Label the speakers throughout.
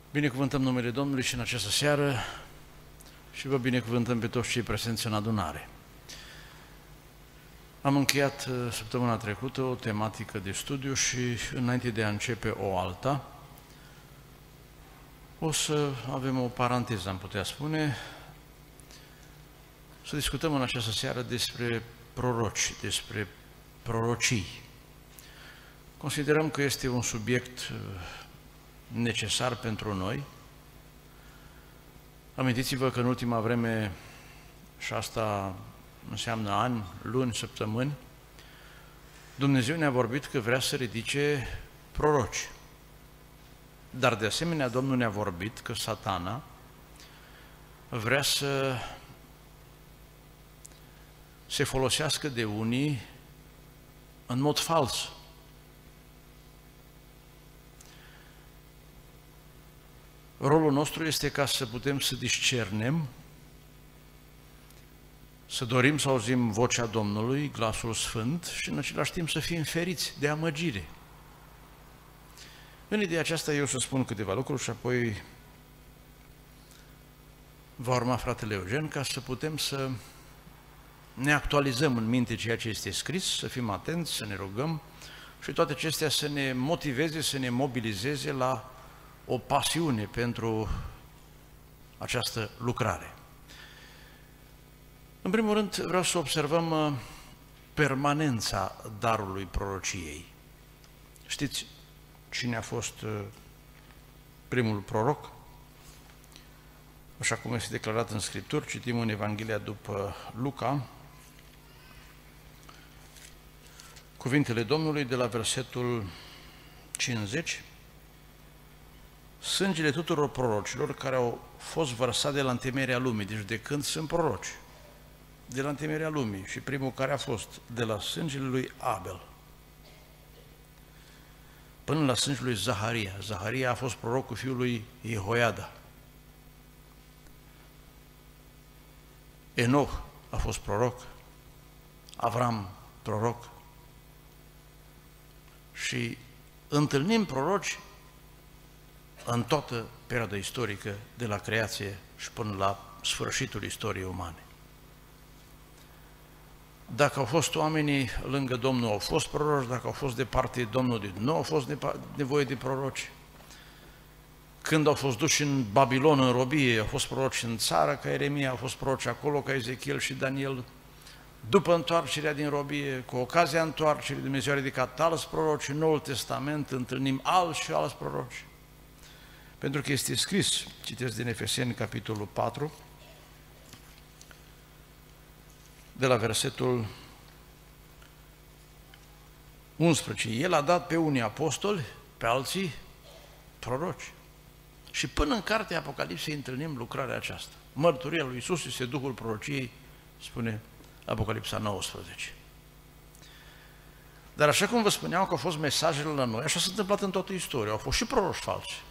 Speaker 1: Binecuvântăm numele Domnului și în această seară și vă binecuvântăm pe toți cei prezenți în adunare. Am încheiat săptămâna trecută o tematică de studiu și înainte de a începe o alta, o să avem o paranteză, am putea spune, să discutăm în această seară despre proroci, despre prorocii. Considerăm că este un subiect necesar pentru noi. Amintiți-vă că în ultima vreme, și asta înseamnă ani, luni, săptămâni, Dumnezeu ne-a vorbit că vrea să ridice proroci. Dar de asemenea Domnul ne-a vorbit că Satana vrea să se folosească de unii în mod fals. Rolul nostru este ca să putem să discernem, să dorim să auzim vocea Domnului, glasul Sfânt și în același timp să fim feriți de amăgire. În ideea aceasta eu să spun câteva lucruri și apoi va urma fratele Eugen ca să putem să ne actualizăm în minte ceea ce este scris, să fim atenți, să ne rugăm și toate acestea să ne motiveze, să ne mobilizeze la o pasiune pentru această lucrare. În primul rând, vreau să observăm permanența darului prorociei. Știți cine a fost primul proroc? Așa cum este declarat în Scripturi, citim în Evanghelia după Luca, cuvintele Domnului de la versetul 50, sângele tuturor prorocilor care au fost vărsate de la întemeierea lumii, deci de când sunt proroci, de la întemeierea lumii, și primul care a fost de la sângele lui Abel până la sângele lui Zaharia. Zaharia a fost prorocul fiului Jehoiada. Enoch a fost proroc, Avram proroc. Și întâlnim proroci în toată perioada istorică, de la creație și până la sfârșitul istoriei umane. Dacă au fost oamenii lângă Domnul, au fost proroci, dacă au fost departe de Domnul, nu au fost nevoie de proroci. Când au fost duși în Babilon, în robie, au fost proroci în țară, ca Ieremia, au fost proroci acolo, ca Ezechiel și Daniel. După întoarcerea din robie, cu ocazia întoarcerii, Dumnezeu a ridicat alți proroci. În Noul Testament întâlnim alți și alți proroci. Pentru că este scris, citesc din Efeseni, capitolul 4, de la versetul 11. El a dat pe unii apostoli, pe alții proroci. Și până în cartea Apocalipsei întâlnim lucrarea aceasta. Mărturia lui Iisus este Duhul prorociei, spune Apocalipsa 19. Dar așa cum vă spuneam că au fost mesajele la noi, așa s-a întâmplat în toată istoria. Au fost și proroci falsi.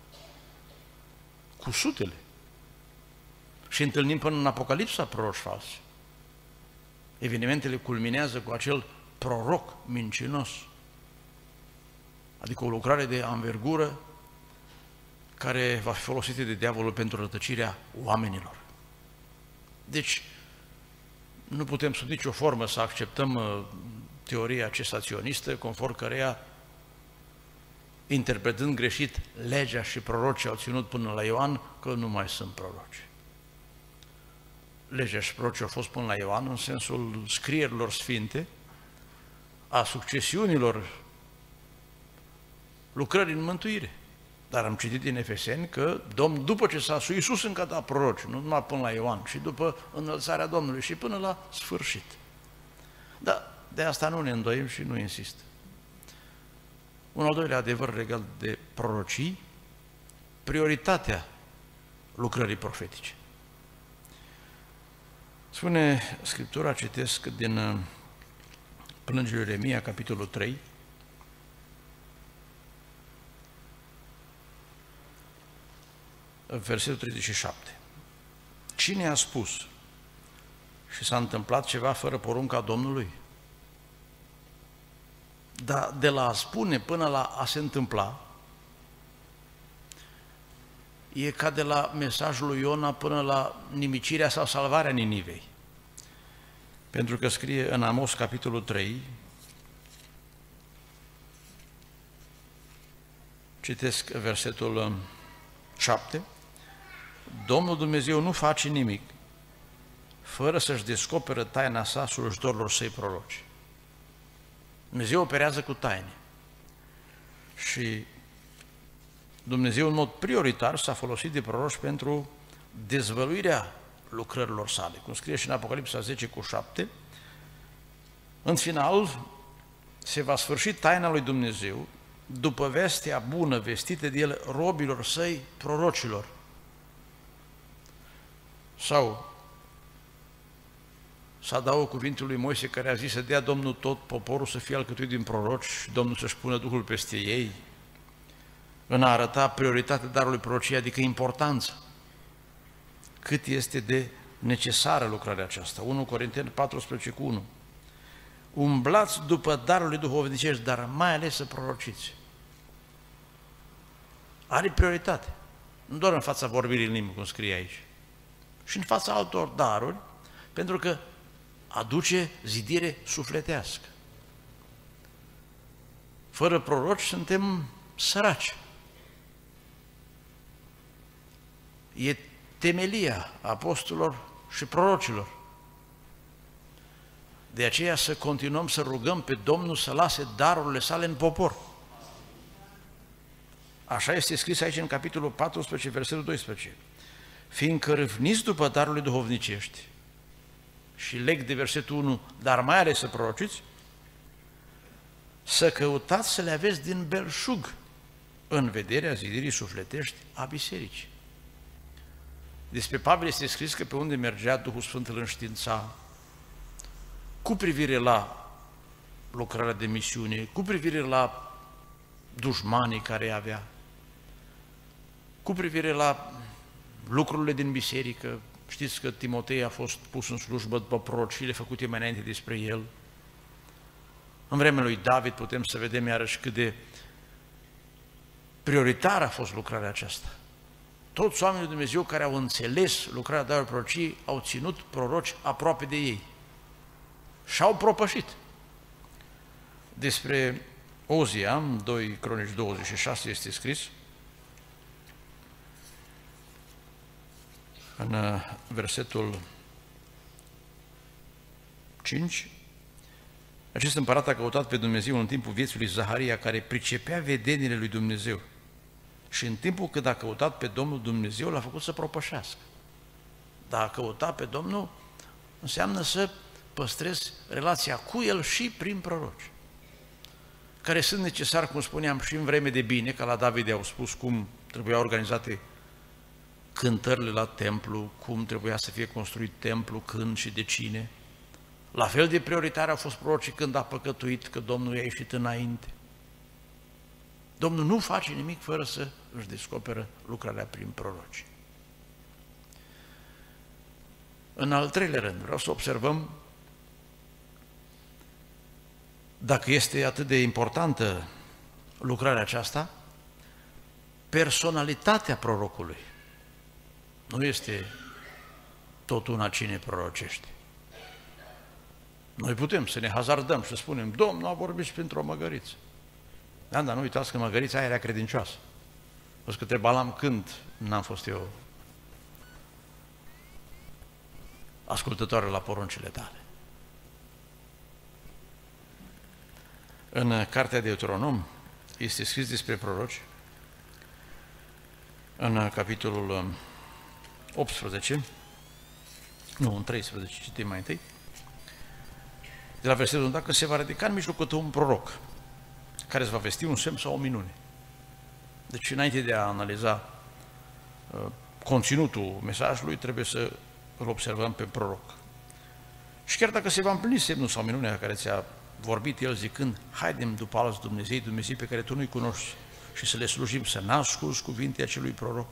Speaker 1: Cu sutele. Și întâlnim până în Apocalipsa proroci falsi. Evenimentele culminează cu acel proroc mincinos, adică o lucrare de anvergură care va fi folosită de diavolul pentru rătăcirea oamenilor. Deci, nu putem sub nicio formă să acceptăm teoria cesaționistă, conform căreia, interpretând greșit legea și prorocii au ținut până la Ioan, că nu mai sunt proroci. Legea și prorocii au fost până la Ioan în sensul scrierilor sfinte, a succesiunilor lucrării în mântuire. Dar am citit din Efeseni că după ce s-a Iisus încă dat proroci, nu numai până la Ioan, și după înălțarea Domnului și până la sfârșit. Dar de asta nu ne îndoim și nu insist. Un al doilea adevăr legat de prorocii, prioritatea lucrării profetice. Spune Scriptura, citesc din Plângerile lui Ieremia, capitolul 3, versetul 37. Cine a spus și s-a întâmplat ceva fără porunca Domnului? Dar de la a spune până la a se întâmpla, e ca de la mesajul lui Iona până la nimicirea sau salvarea Ninivei. Pentru că scrie în Amos, capitolul 3, citesc versetul 7, Domnul Dumnezeu nu face nimic fără să-și descoperă taina sa slujitorilor săi proroci. Dumnezeu operează cu taine și Dumnezeu în mod prioritar s-a folosit de proroci pentru dezvăluirea lucrărilor sale. Cum scrie și în Apocalipsa 10:7, în final se va sfârși taina lui Dumnezeu după vestea bună vestită de el robilor săi prorocilor. Sau să adaugă cuvântul lui Moise care a zis să dea Domnul tot poporul să fie alcătuit din proroci și Domnul să-și pună Duhul peste ei, în a arăta prioritatea darului prorociei, adică importanța, cât este de necesară lucrarea aceasta. 1 Corinteni 14:1. Umblați după darurile duhovnicești, dar mai ales să prorociți. Are prioritate, nu doar în fața vorbirii în limbă, cum scrie aici, și în fața altor daruri, pentru că aduce zidire sufletească. Fără proroci suntem săraci. E temelia apostolilor și prorocilor. De aceea să continuăm să rugăm pe Domnul să lase darurile sale în popor. Așa este scris aici în capitolul 14, versetul 12. Fiindcă râvniți după darurile duhovnicești, și leg de versetul 1, dar mai ales să prorociți, să căutați să le aveți din belșug în vederea zidirii sufletești a bisericii. Despre Pavel este scris că pe unde mergea Duhul Sfânt îl înștiința cu privire la lucrarea de misiune, cu privire la dușmanii care avea, cu privire la lucrurile din biserică. Știți că Timotei a fost pus în slujbă după prorociile făcute mai înainte despre el. În vremea lui David putem să vedem iarăși cât de prioritară a fost lucrarea aceasta. Toți oamenii lui Dumnezeu care au înțeles lucrarea darului prorociei au ținut proroci aproape de ei și au propășit. Despre Ozia, 2 Cronici 26 este scris, în versetul 5, acest împărat a căutat pe Dumnezeu în timpul vieții lui Zaharia, care pricepea vedenile lui Dumnezeu. Și în timpul când a căutat pe Domnul Dumnezeu, l-a făcut să propășească. Dar a căutat pe Domnul înseamnă să păstrezi relația cu El și prin proroci, care sunt necesari, cum spuneam, și în vreme de bine, ca la David au spus cum trebuia organizate cântările la templu, cum trebuia să fie construit templu, când și de cine. La fel de prioritare au fost prorocii când a păcătuit, că Domnul i-a ieșit înainte. Domnul nu face nimic fără să își descoperă lucrarea prin proroci. În al treilea rând, vreau să observăm, dacă este atât de importantă lucrarea aceasta, personalitatea prorocului. Nu este tot una cine prorocește. Noi putem să ne hazardăm și să spunem, Domnul a vorbit și pentru o măgăriță. Da, dar nu uitați că măgărița aia era credincioasă. Văd că te Balam când n-am fost eu ascultătoare la poruncile tale. În cartea de Deuteronom este scris despre proroci, în capitolul 18, nu, în 13, citim mai întâi, de la versetul 1, dacă se va ridica în mijlocul tău un proroc care îți va vesti un semn sau o minune. Deci, înainte de a analiza conținutul mesajului, trebuie să îl observăm pe proroc. Și chiar dacă se va împlini semnul sau minunea care ți-a vorbit el zicând, haidem după alți Dumnezei pe care tu nu-i cunoști și să le slujim, să n-asculți cuvintele acelui proroc.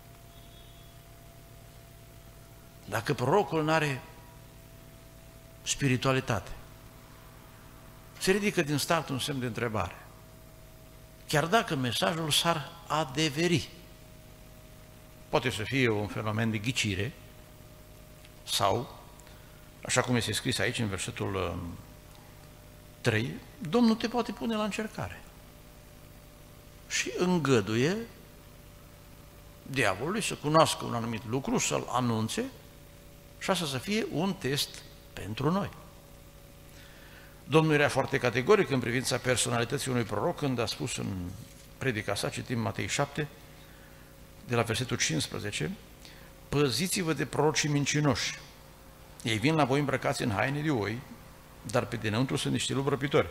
Speaker 1: Dacă prorocul nu are spiritualitate, se ridică din start un semn de întrebare. Chiar dacă mesajul s-ar adeveri, Poate să fie un fenomen de ghicire sau, așa cum este scris aici în versetul 3, Domnul te poate pune la încercare și îngăduie diavolului să cunoască un anumit lucru, să-l anunțe și asta să fie un test pentru noi. Domnul era foarte categoric în privința personalității unui proroc când a spus în predica sa, citim Matei 7, de la versetul 15, păziți-vă de prorocii mincinoși. Ei vin la voi îmbrăcați în haine de oi, dar pe dinăuntru sunt niște lupi răpitori.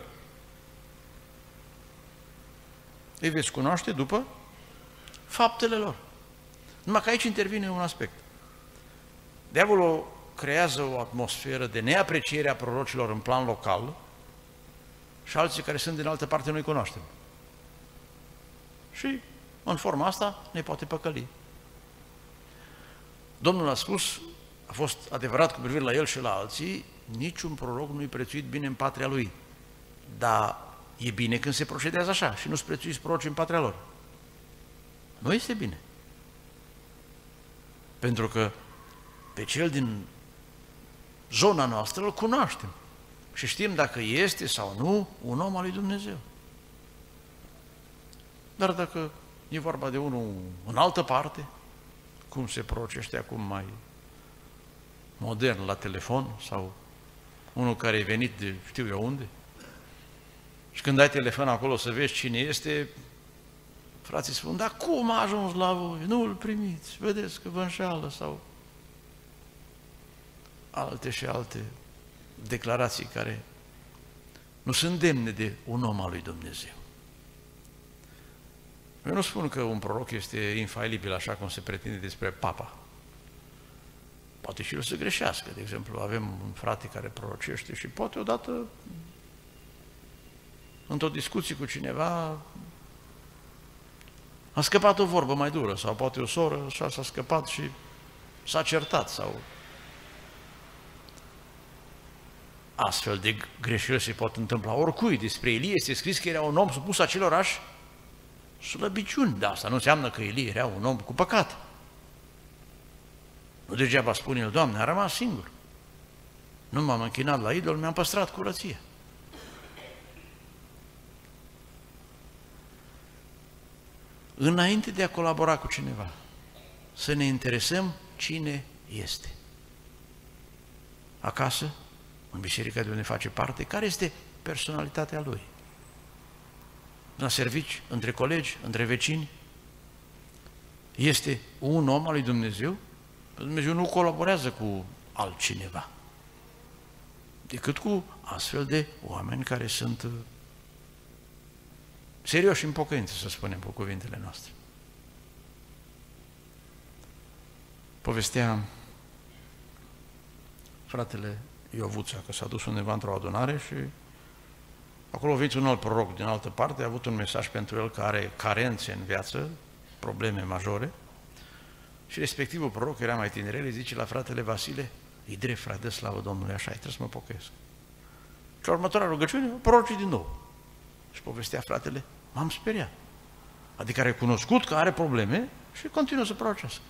Speaker 1: Îi veți cunoaște după faptele lor. Numai că aici intervine un aspect. Diavolul creează o atmosferă de neapreciere a prorocilor în plan local și alții care sunt din altă parte nu-i cunoaștem. Și în forma asta ne poate păcăli. Domnul a spus, a fost adevărat cu privire la el și la alții, niciun proroc nu-i prețuit bine în patria lui. Dar e bine când se procedează așa și nu-ți prețuiți proroci în patria lor. Nu este bine. Pentru că pe cel din zona noastră îl cunoaștem și știm dacă este sau nu un om al lui Dumnezeu. Dar dacă e vorba de unul în altă parte, cum se prorocește acum mai modern la telefon sau unul care e venit de știu eu unde, și când ai telefon acolo să vezi cine este, frații spun, dar cum a ajuns la voi? Nu îl primiți, vedeți că vă înșeală sau alte și alte declarații care nu sunt demne de un om al lui Dumnezeu. Eu nu spun că un proroc este infailibil așa cum se pretinde despre papa. Poate și el să greșească. De exemplu, avem un frate care prorocește și poate odată într-o discuție cu cineva a scăpat o vorbă mai dură sau poate o soră și s-a scăpat și s-a certat sau astfel de greșeli se pot întâmpla oricui. Despre Ilie este scris că era un om supus acelorași slăbiciuni. Dar asta nu înseamnă că Ilie era un om cu păcat. Nu degeaba spune el, Doamne, a rămas singur. Nu m-am închinat la idol, mi-am păstrat curăția. Înainte de a colabora cu cineva, să ne interesăm cine este. Acasă, în biserica de unde face parte, care este personalitatea lui. La servici, între colegi, între vecini, este un om al lui Dumnezeu? Dumnezeu nu colaborează cu altcineva, decât cu astfel de oameni care sunt serioși în pocăință, să spunem cu cuvintele noastre. Povestea fratele Iovuța că s-a dus undeva într-o adunare și acolo a venit un alt proroc din altă parte, a avut un mesaj pentru el că are carențe în viață, probleme majore, și respectivul proroc era mai tinerel, îi zice la fratele Vasile, e drept, frate, dă slavă Domnului, așa, trebuie să mă pocăiesc. Și la următoarea rugăciune, prorocii din nou. Și povestea fratele, m-am speriat. Adică a recunoscut că are probleme și continuă să prorocească.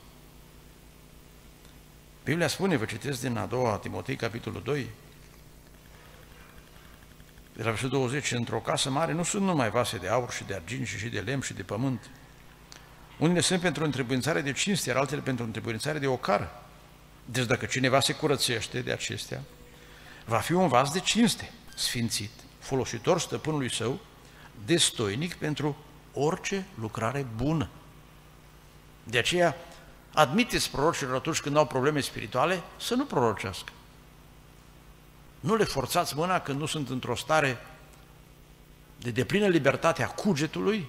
Speaker 1: Biblia spune, vă citesc din a doua Timotei, capitolul 2, de la versetul 20, într-o casă mare nu sunt numai vase de aur și de argint și de lemn și de pământ. Unele sunt pentru o întrebuințare de cinste, iar altele pentru o întrebuințare de ocar. Deci dacă cineva se curățește de acestea, va fi un vas de cinste, sfințit, folositor stăpânului său, destoinic pentru orice lucrare bună. De aceea, admiteți prorocilor atunci când au probleme spirituale să nu prorocească. Nu le forțați mâna când nu sunt într-o stare de deplină libertate a cugetului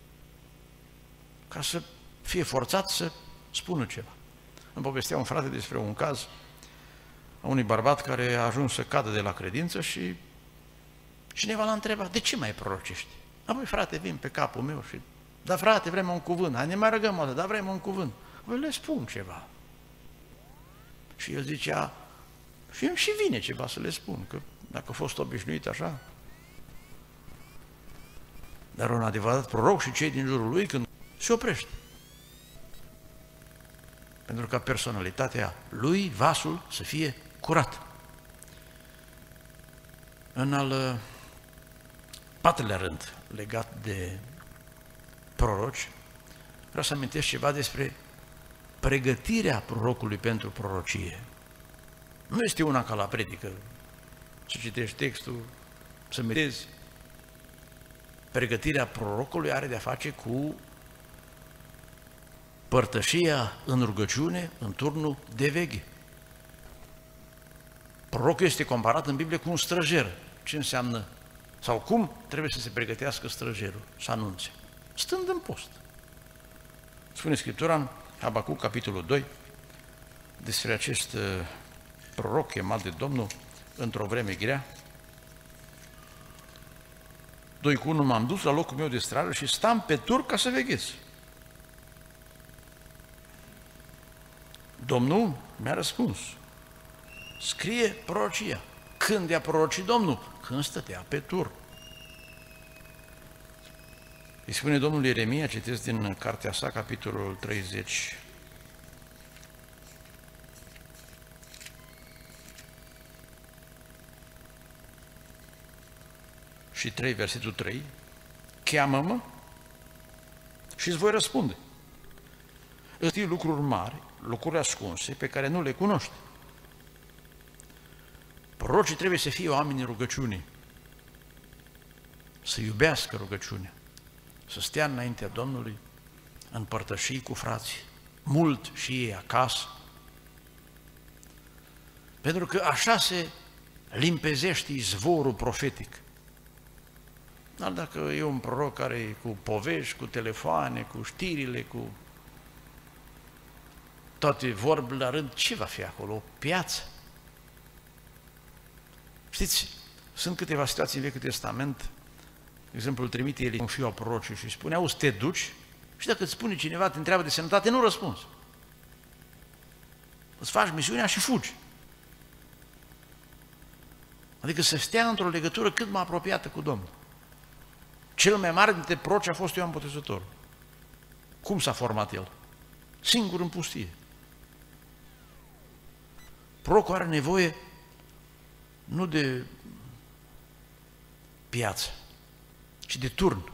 Speaker 1: ca să fie forțat să spună ceva. Îmi povestea un frate despre un caz a unui bărbat care a ajuns să cadă de la credință și cineva l-a întrebat, de ce mai prorocești? Apoi, frate, vin pe capul meu și, da, frate, vrem un cuvânt, hai, ne mai rugăm o dată, dar vrem un cuvânt. Apoi le spun ceva. Și el zicea, și îmi și vine ceva să le spun, că dacă a fost obișnuit așa. Dar un adevărat proroc și cei din jurul lui, când se oprește pentru ca personalitatea lui, vasul, să fie curat. În al patrulea rând, legat de proroci, vreau să amintesc ceva despre pregătirea prorocului pentru prorocie. Nu este una ca la predică, să citești textul, să meditezi. Pregătirea prorocului are de-a face cu părtășia în rugăciune, în turnul de veghe. Prorocul este comparat în Biblie cu un străjer. Ce înseamnă? Sau cum trebuie să se pregătească străjerul, să anunțe? Stând în post. Spune Scriptura în Habacuc, capitolul 2, despre acest proroc chemat de Domnul într-o vreme grea. 2:1, m-am dus la locul meu de stradă și stam pe tur ca să veghez. Domnul mi-a răspuns, scrie prorocia. Când i-a prorocit Domnul? Când stătea pe tur. Îi spune Domnul Ieremia, citesc din cartea sa, capitolul 30. Și 3, versetul 3, cheamă-mă și îți voi răspunde. Îți știi lucruri mari, lucruri ascunse, pe care nu le cunoști. Prorocii trebuie să fie oameni în rugăciune, să iubească rugăciunea, să stea înaintea Domnului, în părtășii cu frații, mult și ei acasă, pentru că așa se limpezește izvorul profetic. Dar dacă e un proroc care e cu povești, cu telefoane, cu știrile, cu toate vorbele la rând, ce va fi acolo? O piață? Știți, sunt câteva situații în Vechiul Testament, de exemplu, îl trimite Elie, un fiu al prorocului și spune, auzi, te duci și dacă îți spune cineva, te întreabă de sănătate, nu răspunzi. Îți faci misiunea și fugi. Adică să stea într-o legătură cât mai apropiată cu Domnul. Cel mai mare dintre proroci a fost Ioan Botezătorul. Cum s-a format el? Singur în pustie. Prorocul are nevoie nu de piață, ci de turn.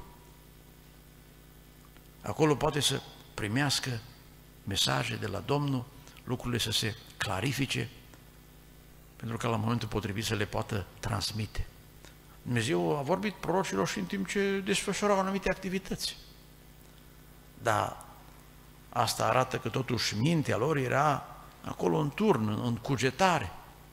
Speaker 1: Acolo poate să primească mesaje de la Domnul, lucrurile să se clarifice, pentru că la momentul potrivit să le poată transmite. Dumnezeu a vorbit prorocilor și în timp ce desfășurau anumite activități. Dar asta arată că totuși mintea lor era acolo în turn, în cugetare.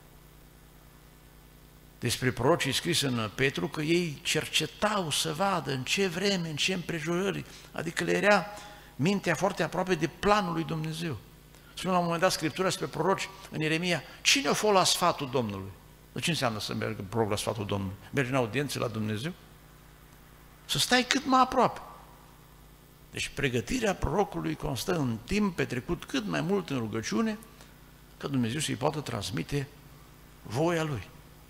Speaker 1: Despre prorocii scris în Petru că ei cercetau să vadă în ce vreme, în ce împrejurări, adică le era mintea foarte aproape de planul lui Dumnezeu. Spune la un moment dat Scriptura despre proroci în Ieremia, cine a fost la sfatul Domnului? De ce înseamnă să meargă proroc la sfatul Domnului? Mergi în audiențe la Dumnezeu? Să stai cât mai aproape. Deci pregătirea prorocului constă în timp petrecut cât mai mult în rugăciune, ca Dumnezeu să-i poată transmite voia Lui.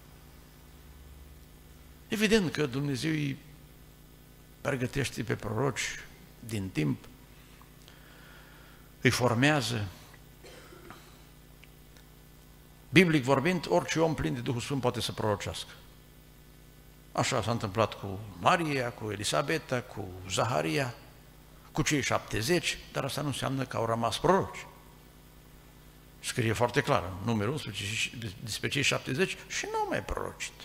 Speaker 1: Evident că Dumnezeu îi pregătește pe proroci din timp, îi formează. Biblic vorbind, orice om plin de Duhul Sfânt poate să prorocească. Așa s-a întâmplat cu Maria, cu Elisabeta, cu Zaharia, cu cei 70, dar asta nu înseamnă că au rămas proroci. Scrie foarte clar în numărul 11 despre cei 70 și nu au mai prorocit.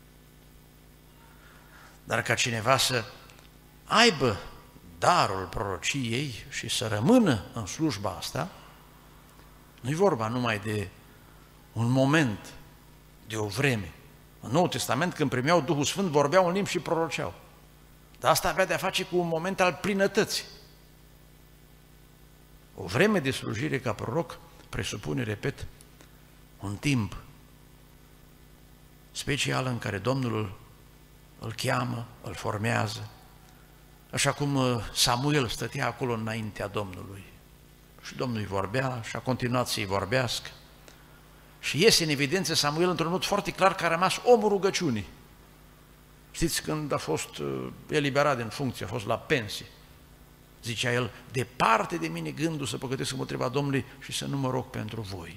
Speaker 1: Dar ca cineva să aibă darul prorociei și să rămână în slujba asta, nu-i vorba numai de un moment, de o vreme. În Noul Testament, când primeau Duhul Sfânt, vorbeau în limbi și proroceau. Dar asta avea de-a face cu un moment al plinătății. O vreme de slujire ca proroc presupune, repet, un timp special în care Domnul îl cheamă, îl formează, așa cum Samuel stătea acolo înaintea Domnului. Și Domnul îi vorbea și a continuat să-i vorbească. Și iese în evidență Samuel într-un mod foarte clar că a rămas omul rugăciunii. Știți, când a fost eliberat din funcție, a fost la pensie, zicea el, departe de mine gândul să păcătesc împotriva Domnului și să nu mă rog pentru voi.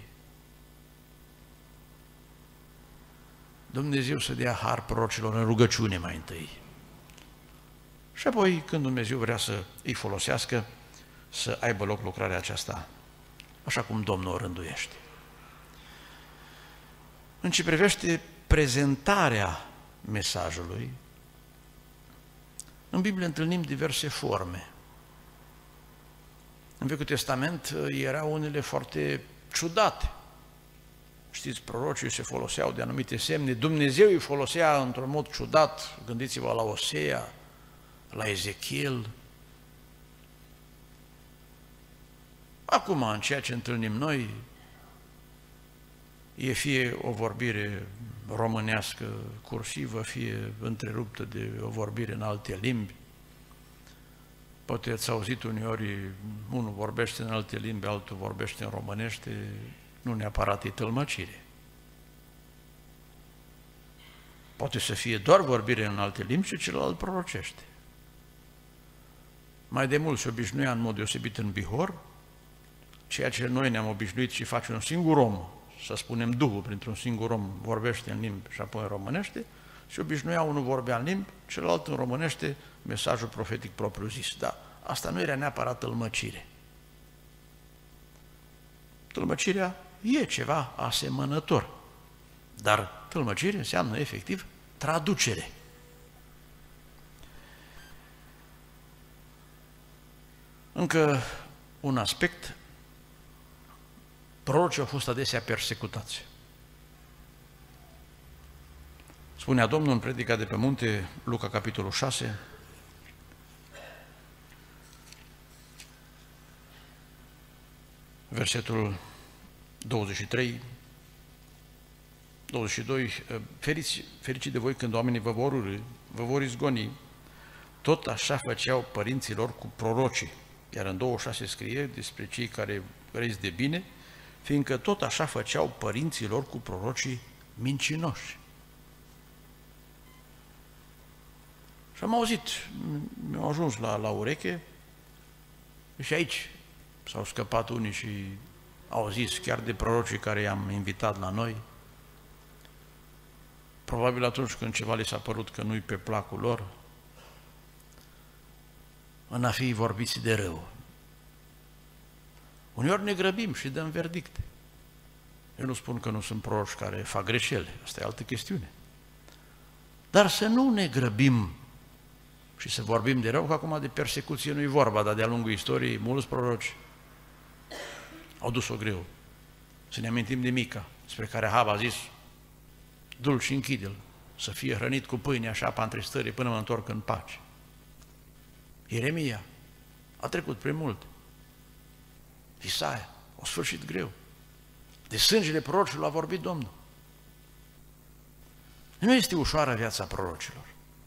Speaker 1: Dumnezeu să dea har prorocilor în rugăciune mai întâi. Și apoi, când Dumnezeu vrea să îi folosească, să aibă loc lucrarea aceasta, așa cum Domnul o rânduiește. În ce privește prezentarea mesajului, în Biblie întâlnim diverse forme. În Vechiul Testament erau unele foarte ciudate. Știți, prorocii se foloseau de anumite semne, Dumnezeu îi folosea într-un mod ciudat, gândiți-vă la Osea, la Ezechiel. Acum, în ceea ce întâlnim noi, e fie o vorbire românească cursivă, fie întreruptă de o vorbire în alte limbi. Poate ați auzit uneori, unul vorbește în alte limbi, altul vorbește în românește, nu neapărat e tălmăcire. Poate să fie doar vorbire în alte limbi și celălalt prorocește. Mai de mult se obișnuia în mod deosebit în Bihor, ceea ce noi ne-am obișnuit și face un singur om, să spunem Duhul, printr-un singur om vorbește în limbi și apoi în românește, și obișnuia unul vorbea în limbi, celălalt în românește mesajul profetic propriu-zis. Dar asta nu era neapărat tălmăcire. Tălmăcirea e ceva asemănător, dar tălmăcire înseamnă efectiv traducere. Încă un aspect, prorocii au fost adesea persecutați. Spunea Domnul în predica de pe munte, Luca capitolul 6, versetul 23, 22, ferici de voi când oamenii vă vor urî, vă vor izgoni, tot așa făceau părinților cu prorocii. Iar în 26 scrie despre cei care vreți de bine, fiindcă tot așa făceau părinților cu prorocii mincinoși. Și am auzit, mi-au ajuns la ureche și aici s-au scăpat unii și au zis chiar de prorocii care i-am invitat la noi. Probabil atunci când ceva li s-a părut că nu-i pe placul lor, în a fi vorbiți de rău. Uneori ne grăbim și dăm verdicte. Eu nu spun că nu sunt proroci care fac greșeli, asta e altă chestiune. Dar să nu ne grăbim și să vorbim de rău, că acum de persecuție nu-i vorba, dar de-a lungul istoriei, mulți proroci au dus-o greu. Să ne amintim de Mica, despre care Ahab a zis, du-l și închide-l, să fie hrănit cu pâine așa pa între stări până mă întorc în pace. Ieremia a trecut prin mult. Isaia, o sfârșit greu. De sângele prorocilor a vorbit Domnul. Nu este ușoară viața prorocilor.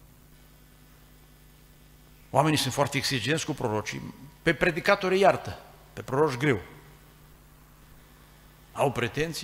Speaker 1: Oamenii sunt foarte exigenți cu prorocii. Pe predicatori iartă, pe proroci greu. Au pretenții.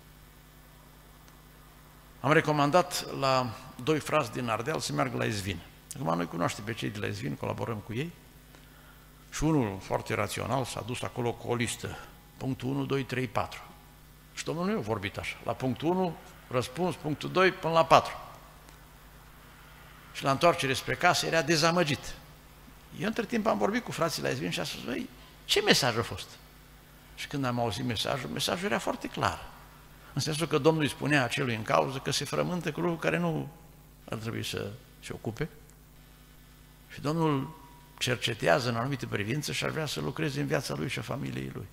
Speaker 1: Am recomandat la 2 frați din Ardeal să meargă la Ezvin. Acum noi cunoaștem pe cei de la Ezvin, colaborăm cu ei. Și unul foarte rațional s-a dus acolo cu o listă. Punctul 1, 2, 3, 4. Și Domnul nu i-a vorbit așa. La punctul 1, răspuns, punctul 2, până la 4. Și la întoarcere spre casă era dezamăgit. Eu între timp am vorbit cu frații la Ezvin și am spus, băi, ce mesaj a fost? Și când am auzit mesajul era foarte clar. În sensul că Domnul îi spunea acelui în cauză că se frământă cu lucruri care nu ar trebui să se ocupe. Și Domnul cercetează în anumite privințe și ar vrea să lucreze în viața lui și a familiei lui.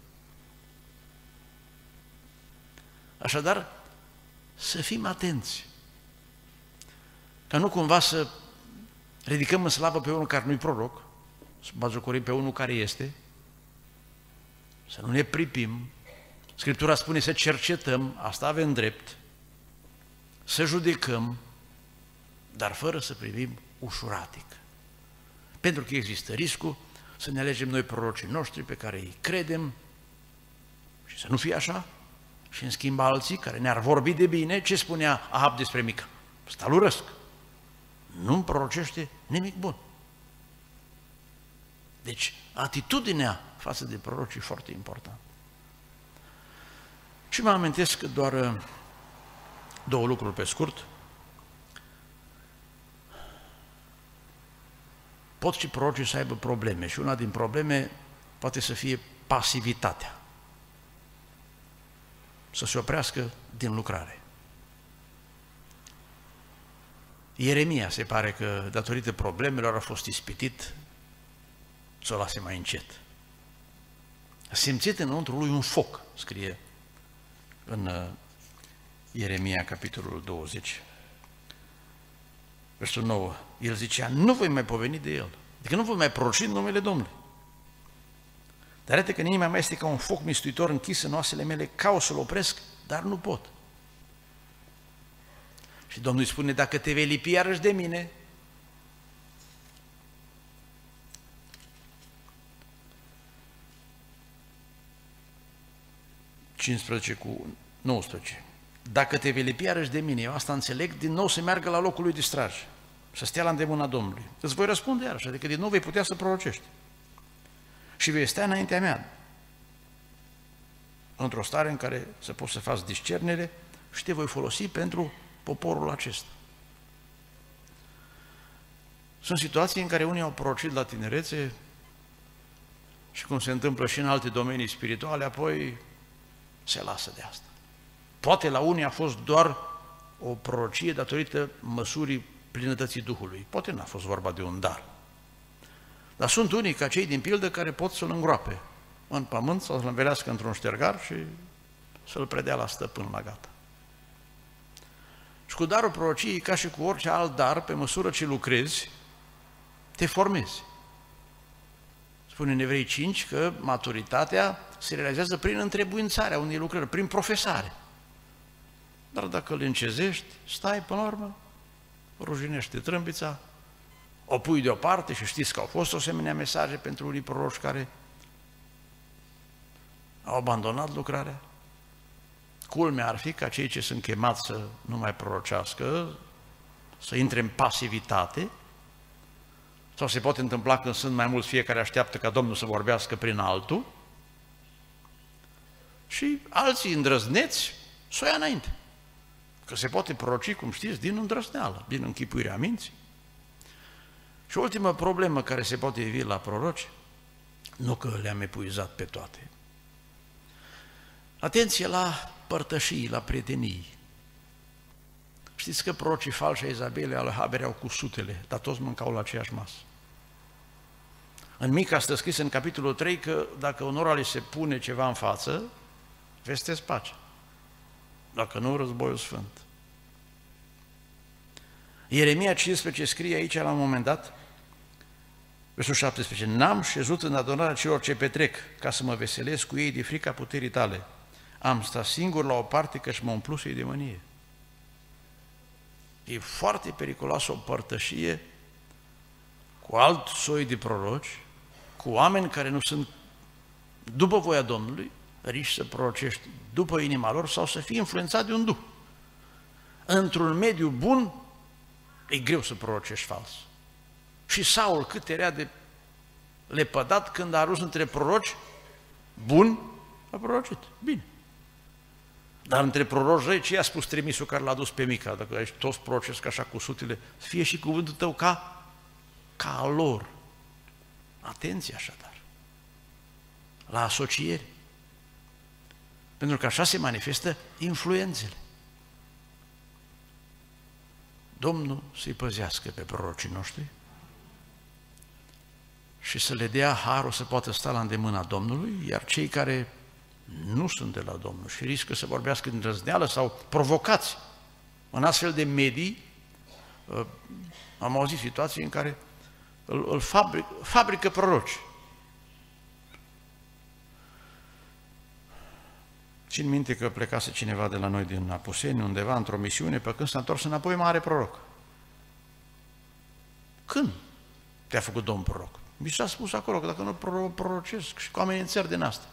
Speaker 1: Așadar, să fim atenți, ca nu cumva să ridicăm în slavă pe unul care nu-i proroc, să batjocorim pe unul care este, să nu ne pripim. Scriptura spune să cercetăm, asta avem drept, să judecăm, dar fără să privim ușuratic. Pentru că există riscul să ne alegem noi prorocii noștri pe care îi credem și să nu fie așa, și în schimb alții care ne-ar vorbi de bine, ce spunea Ahab despre Mica? Ăsta-l urăsc. Nu-mi prorocește nimic bun. Deci, atitudinea față de proroci e foarte importantă. Și mă amintesc doar două lucruri pe scurt. Pot și prorocii să aibă probleme și una din probleme poate să fie pasivitatea. Să se oprească din lucrare. Ieremia se pare că, datorită problemelor, a fost ispitit să o lase mai încet. A simțit înăuntru lui un foc, scrie în Ieremia, capitolul 20. Versul 9. El zicea, nu voi mai poveni de el, adică nu voi mai proroci în numele Domnului. Dar arată că în inima mea este ca un foc mistuitor închis în oasele mele, caut să-l opresc, dar nu pot. Și Domnul îi spune, dacă te vei lipi iarăși de mine, cu 19. Dacă te vei lipi iarăși de mine, eu asta înțeleg, din nou să meargă la locul lui de strajă, să stea la îndemâna Domnului. Îți voi răspunde iarăși, adică din nou vei putea să prorocești. Și vei stea înaintea mea, într-o stare în care să poți să faci discernere și te voi folosi pentru poporul acesta. Sunt situații în care unii au prorocit la tinerețe și cum se întâmplă și în alte domenii spirituale, apoi se lasă de asta. Poate la unii a fost doar o prorocie datorită măsurii plinătății Duhului. Poate n-a fost vorba de un dar. Dar sunt unii, ca cei din pildă, care pot să-l îngroape în pământ sau să-l învelească într-un ștergar și să-l predea la stăpân la gata. Și cu darul prorociei, ca și cu orice alt dar, pe măsură ce lucrezi, te formezi. Spune în Evrei 5 că maturitatea se realizează prin întrebuințarea unei lucrări, prin profesare. Dar dacă îl încezești, stai până la urmă, rujinește trâmbița, o pui deoparte și știți că au fost o asemenea mesaje pentru unii proroci care au abandonat lucrarea. Culmea ar fi ca cei ce sunt chemați să nu mai prorocească, să intre în pasivitate, sau se poate întâmpla când sunt mai mulți, fiecare așteaptă ca Domnul să vorbească prin altul, și alții îndrăzneți să o ia înainte. Că se poate proroci, cum știți, din îndrăzneală, din închipuirea minții. Și ultima problemă care se poate ivi la proroci, nu că le-am epuizat pe toate. Atenție la părtășii, la prietenii. Știți că prorocii falși ai Izabelei ale bereau cu sutele, dar toți mâncau la aceeași masă. În Mica stă scris în capitolul 3 că dacă unora li se pune ceva în față, vesteți pace. Dacă nu, războiul sfânt. Ieremia 15 scrie aici la un moment dat, versul 17, n-am șezut în adunarea celor ce petrec, ca să mă veselesc cu ei de frica puterii tale. Am stat singur la o parte, că-și mă umplusei de mânie. E foarte periculoasă o părtășie cu alt soi de proroci, cu oameni care nu sunt după voia Domnului, riști să prorocești după inima lor sau să fii influențat de un duh. Într-un mediu bun, e greu să prorocești fals. Și Saul, cât era de lepădat când a ajuns între proroci buni, a prorocit. Bine. Dar între proroci răi, ce i-a spus trimisul care l-a dus pe Mica? Dacă aici toți prorocesc așa cu sutele, să fie și cuvântul tău ca a lor. Atenție așadar la asocieri. Pentru că așa se manifestă influențele. Domnul să-i păzească pe prorocii noștri și să le dea harul să poată sta la îndemâna Domnului, iar cei care nu sunt de la Domnul și riscă să vorbească în îndrăzneală sau provocați în astfel de medii, am auzit situații în care îl fabrică proroci. Țin minte că plecase cineva de la noi din Apuseni, undeva într-o misiune, pe când s-a întors înapoi mare proroc. Când te-a făcut domn proroc? Mi s-a spus acolo că dacă nu prorocesc și cu amenințări din asta.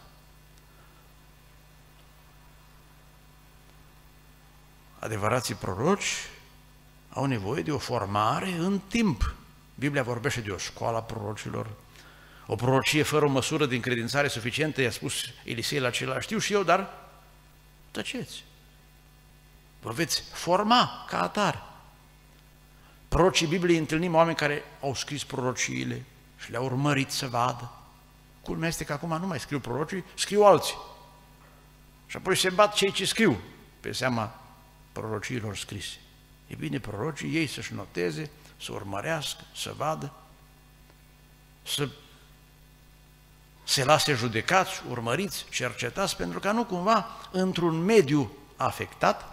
Speaker 1: Adevărații proroci au nevoie de o formare în timp. Biblia vorbește de o școală a prorocilor, O prorocie fără o măsură de încredințare suficientă, i-a spus Elisei la celălalt, știu și eu, dar tăceți. Vă veți forma ca atare. Prorocii Bibliei întâlnim oameni care au scris prorociile și le-au urmărit să vadă. Culmea este că acum nu mai scriu prorocii, scriu alții. Și apoi se bat cei ce scriu pe seama prorociilor scrise. E bine, prorocii ei să-și noteze, să urmărească, să vadă, să se lase judecați, urmăriți, cercetați, pentru ca nu cumva într-un mediu afectat,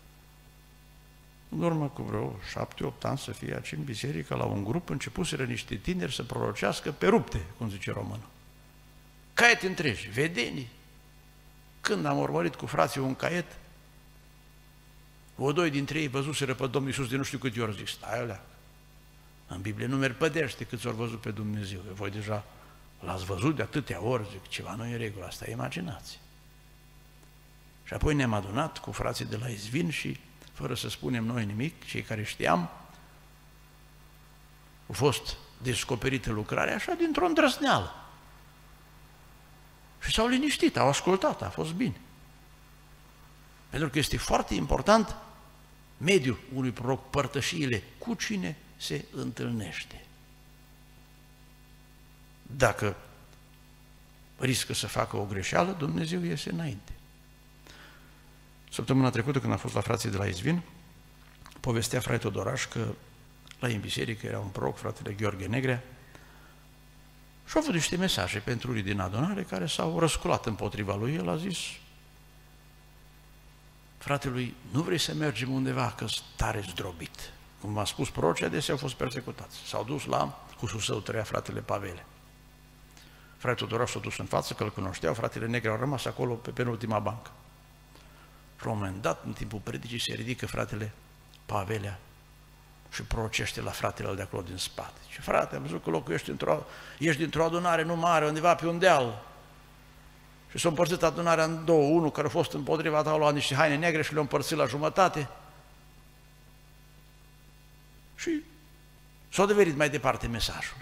Speaker 1: în urmă cu vreo 7-8 ani să fie aici în biserică, la un grup, începuseră niște tineri să prorocească pe rupte, cum zice românul. Caiete întregi, vedenii. Când am urmărit cu frații un caiet, doi dintre ei văzuseră pe Domnul Iisus de nu știu câte ori, zic, stai alea, în Biblie nu merg pădește câți ori văzut pe Dumnezeu, voi deja l-ați văzut de atâtea ori, zic, ceva nu e în regulă, asta e imaginație. Și apoi ne-am adunat cu frații de la Izvin și, fără să spunem noi nimic, cei care știam, a fost descoperită lucrarea așa dintr-o îndrăzneală. Și s-au liniștit, au ascultat, a fost bine. Pentru că este foarte important mediul unui proroc, părtășiile, cu cine se întâlnește. Dacă riscă să facă o greșeală, Dumnezeu iese înainte. Săptămâna trecută, când am fost la frații de la Izvin, povestea frate Todoraș că la ei în biserică era un proroc, fratele Gheorghe Negrea, și au avut niște mesaje pentru unii din adunare care s-au răsculat împotriva lui. El a zis, fratelui, nu vrei să mergem undeva că-s tare zdrobit. Cum v-am spus, prorocii adesea au fost persecutați. S-au dus la husul său, trăia fratele Pavele. Fratele Todoraș s-a dus în față, că îl cunoșteau, fratele Negre au rămas acolo pe penultima bancă. Și la un moment dat, în timpul predicii, se ridică fratele Pavelea și prorocește la fratele de acolo din spate. Și frate, am văzut că locuiești ești dintr-o adunare nu mare, undeva pe un deal. Și s-a împărțit adunarea în două, unul care a fost împotriva ta, a luat niște haine negre și le-a împărțit la jumătate. Și s-a adeverit mai departe mesajul.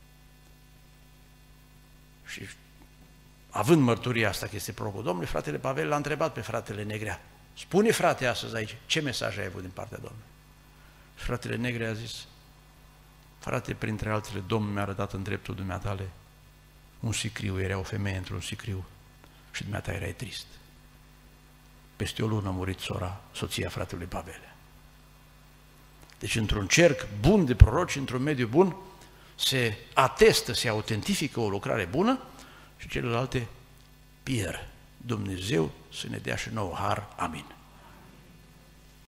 Speaker 1: Și având mărturia asta că este prorocul Domnului, fratele Pavel l-a întrebat pe fratele Negrea, spune frate astăzi aici, ce mesaj ai avut din partea Domnului? Și fratele Negrea a zis, frate, printre altele, Domnul mi-a arătat în dreptul dumneatale un sicriu, era o femeie într-un sicriu și dumneata erai trist. Peste o lună a murit soția fratelui Pavele. Deci într-un cerc bun de proroci, într-un mediu bun, se atestă, se autentifică o lucrare bună și celelalte pierd. Dumnezeu să ne dea și nouă har. Amin.